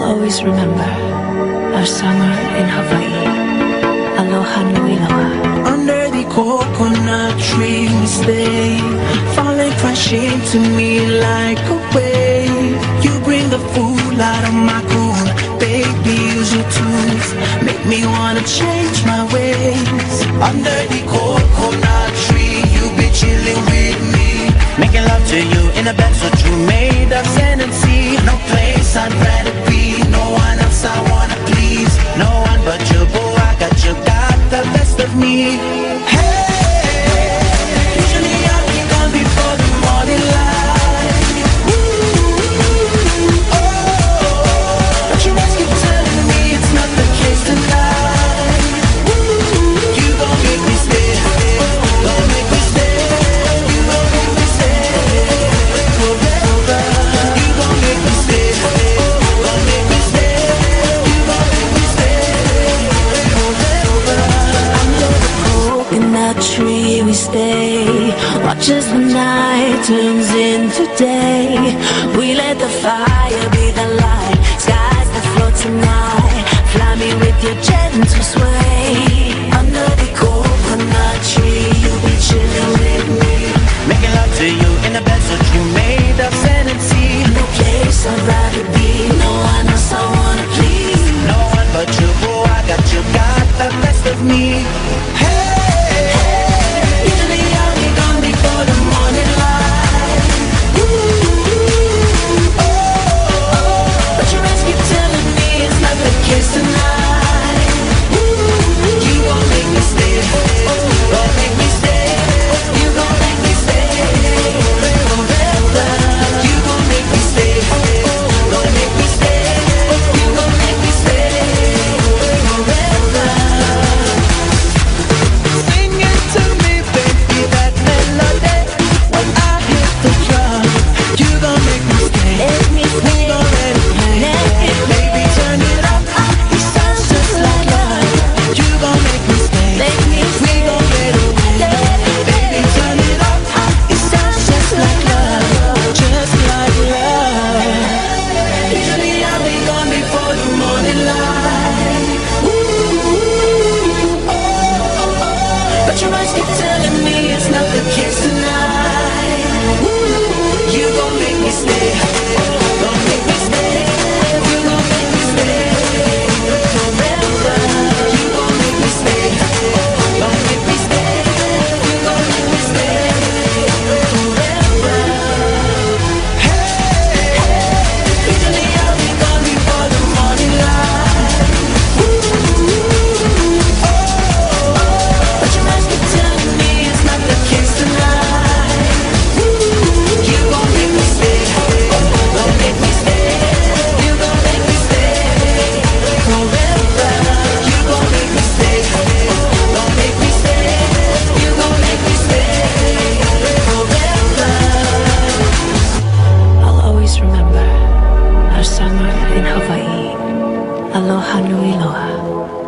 always remember our summer in Hawaii. Aloha nui loa. Under the coconut tree we stay, falling crashing to me like a wave. You bring the fool out of my cool, baby, use your tools, make me wanna change my ways. Under the coconut tree, you be chilling with me, making love to you in a bed so true, made of sand and sea. No place I'd rather be, no one else I wanna please, no one but you, boy, I got you, got the best of me. Hey, usually I'll be gone before the morning light. Ooh, oh, but your eyes keep telling me it's not the case tonight. Ooh, you gon' make me stay, gon' make me stay, you gon' make me stay forever. You gon' make me stay, gon' make me stay, you gon' make me stay forever. Under the coconut tree we stay, watch as the night turns into day. We let the fire be the light, skies that float tonight. Fly me with your gentle sway. Under the coconut tree, you'll be chilling with me, Making love to you in a bed so you made of sand and sea. no place I'd rather be, no one else I wanna please. No one but you, boy, I got you, got the best of me. Hey, usually I'll be gone before the morning light. Ooh, oh, but your eyes keep telling me it's not the case tonight. Ooh, you gon' make me stay, gon' make me stay, you gon' make me stay forever. You gon' make me stay, gon' make me stay, you gon' make me stay forever. Sing it to me, baby, that melody. When I hit the drum, you gon' make me stay. Let me We stay, gon' let it play. let it Baby, turn it up. It sounds just like love. You gon' make me stay. make me We gon' let it play. Baby, turn it up. It sounds just like love, just like love. Usually I'll be gone before the morning light. Ooh, oh, but your eyes keep telling me it's not the case tonight. Ooh, you gon' make me stay, gon' make me stay, you gon' make me stay forever. You gon' make me stay, gon' make me stay, you gon' make me stay forever. Hey, usually I'll be gone before the morning light. Ooh, oh, but your eyes keep telling me it's not the case tonight. Ooh, you gon' make me stay, gon' make me stay, you gon' make me stay forever. You gon' make me stay, gon' make me stay, you gon' make me stay forever. I'll always remember our summer in Hawaii. Aloha nui loa.